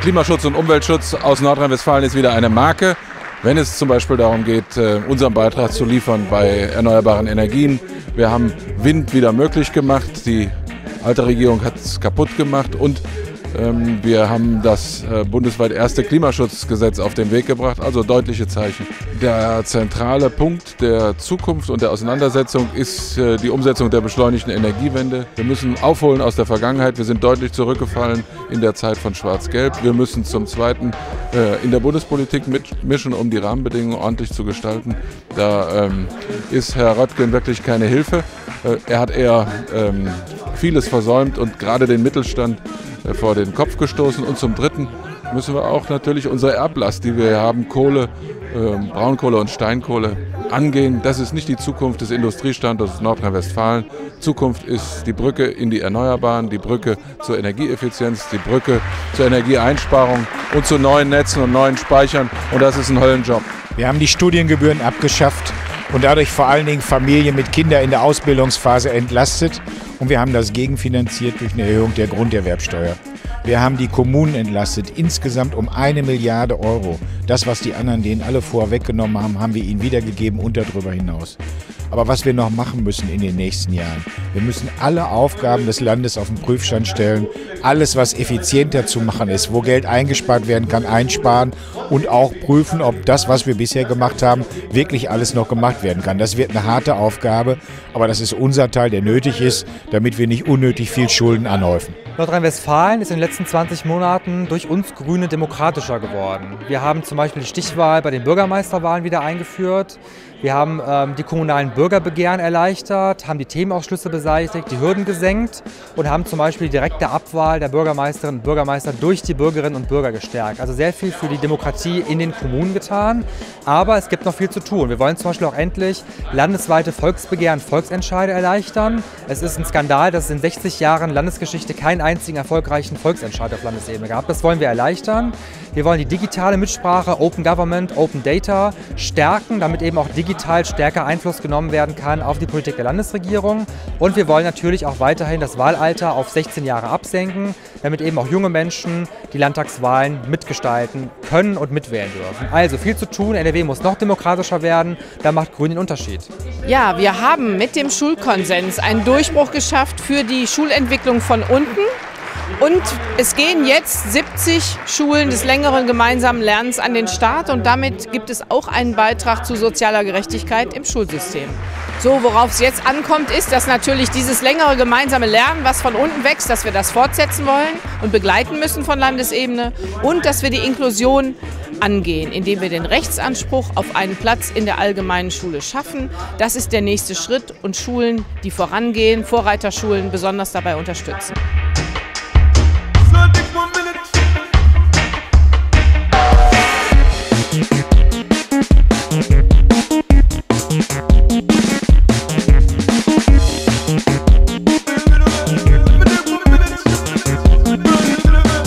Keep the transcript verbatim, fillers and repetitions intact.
Klimaschutz und Umweltschutz aus Nordrhein-Westfalen ist wieder eine Marke. Wenn es zum Beispiel darum geht, unseren Beitrag zu liefern bei erneuerbaren Energien. Wir haben Wind wieder möglich gemacht. Die alte Regierung hat es kaputt gemacht. Und ähm, wir haben das äh, bundesweit erste Klimaschutzgesetz auf den Weg gebracht. Also deutliche Zeichen. Der zentrale Punkt der Zukunft und der Auseinandersetzung ist äh, die Umsetzung der beschleunigten Energiewende. Wir müssen aufholen aus der Vergangenheit. Wir sind deutlich zurückgefallen in der Zeit von Schwarz-Gelb. Wir müssen zum Zweiten äh, in der Bundespolitik mitmischen, um die Rahmenbedingungen ordentlich zu gestalten. Da ähm, ist Herr Röttgen wirklich keine Hilfe. Äh, er hat eher ähm, vieles versäumt und gerade den Mittelstand äh, vor den Kopf gestoßen. Und zum Dritten müssen wir auch natürlich unsere Erblast, die wir haben, Kohle, äh, Braunkohle und Steinkohle, angehen. Das ist nicht die Zukunft des Industriestandorts Nordrhein-Westfalen. Zukunft ist die Brücke in die Erneuerbaren, die Brücke zur Energieeffizienz, die Brücke zur Energieeinsparung und zu neuen Netzen und neuen Speichern. Und das ist ein Höllenjob. Wir haben die Studiengebühren abgeschafft und dadurch vor allen Dingen Familien mit Kindern in der Ausbildungsphase entlastet. Und wir haben das gegenfinanziert durch eine Erhöhung der Grunderwerbsteuer. Wir haben die Kommunen entlastet, insgesamt um eine Milliarde Euro. Das, was die anderen denen alle vorweggenommen haben, haben wir ihnen wiedergegeben und darüber hinaus. Aber was wir noch machen müssen in den nächsten Jahren, wir müssen alle Aufgaben des Landes auf den Prüfstand stellen, alles, was effizienter zu machen ist, wo Geld eingespart werden kann, einsparen und auch prüfen, ob das, was wir bisher gemacht haben, wirklich alles noch gemacht werden kann. Das wird eine harte Aufgabe, aber das ist unser Teil, der nötig ist, damit wir nicht unnötig viel Schulden anhäufen. Nordrhein-Westfalen ist in den letzten zwanzig Monaten durch uns Grüne demokratischer geworden. Wir haben zum Beispiel die Stichwahl bei den Bürgermeisterwahlen wieder eingeführt. Wir haben ähm, die kommunalen Bürgerbegehren erleichtert, haben die Themenausschlüsse beseitigt, die Hürden gesenkt und haben zum Beispiel die direkte Abwahl der Bürgermeisterinnen und Bürgermeister durch die Bürgerinnen und Bürger gestärkt. Also sehr viel für die Demokratie in den Kommunen getan, aber es gibt noch viel zu tun. Wir wollen zum Beispiel auch endlich landesweite Volksbegehren, Volksentscheide erleichtern. Es ist ein Skandal, dass es in sechzig Jahren Landesgeschichte keinen einzigen erfolgreichen Volksentscheid auf Landesebene gab. Das wollen wir erleichtern. Wir wollen die digitale Mitsprache, Open Government, Open Data stärken, damit eben auch digital stärker Einfluss genommen werden kann auf die Politik der Landesregierung. Und wir wollen natürlich auch weiterhin das Wahlalter auf sechzehn Jahre absenken, damit eben auch junge Menschen die Landtagswahlen mitgestalten können und mitwählen dürfen. Also viel zu tun, N R W muss noch demokratischer werden, da macht Grün den Unterschied. Ja, wir haben mit dem Schulkonsens einen Durchbruch geschafft für die Schulentwicklung von unten. Und es gehen jetzt siebzig Schulen des längeren gemeinsamen Lernens an den Start und damit gibt es auch einen Beitrag zu sozialer Gerechtigkeit im Schulsystem. So, worauf es jetzt ankommt, ist, dass natürlich dieses längere gemeinsame Lernen, was von unten wächst, dass wir das fortsetzen wollen und begleiten müssen von Landesebene und dass wir die Inklusion angehen, indem wir den Rechtsanspruch auf einen Platz in der allgemeinen Schule schaffen. Das ist der nächste Schritt und Schulen, die vorangehen, Vorreiterschulen besonders dabei unterstützen.